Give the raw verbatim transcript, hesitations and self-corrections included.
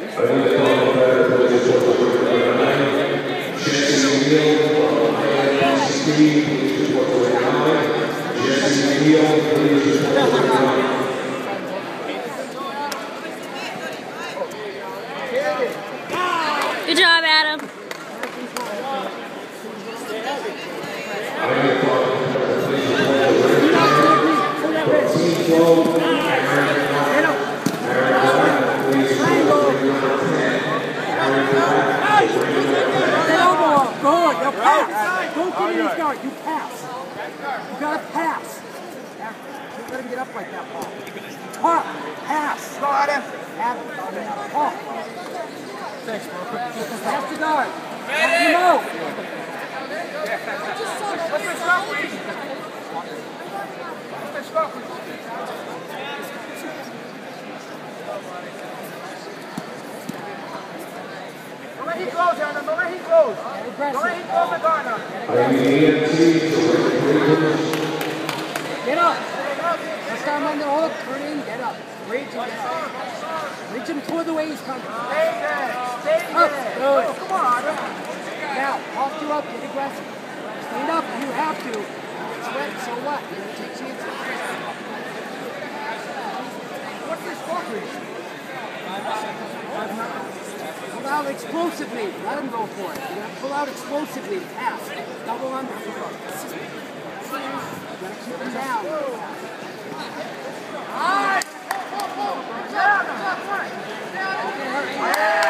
Good job, Adam. Good, you pass. Don't get in his guard, you pass. You gotta pass. You gotta get up like that, Paul. Paul, pass. Go, Adam. Adam, Paul. Thanks, bro. Pass the guard. Ready? You know. What's the stop, please? What's the stop, please? Don't let him close, Adam. Don't let him close. Don't let him close the guard now. Get up. Next time on the hook, turn in, get up. Reach him. Reach him toward the way he's coming. Stay there. Stay there. Oh, come on. Now, off you up, get aggressive. Stand up if you have to. Sweat, so what? You're going to take chances. What's this for? Pull out explosively. Let him go for it. You're going to pull out explosively. Pass. Double under. You're going to keep him down. All right. Down. Down. Down.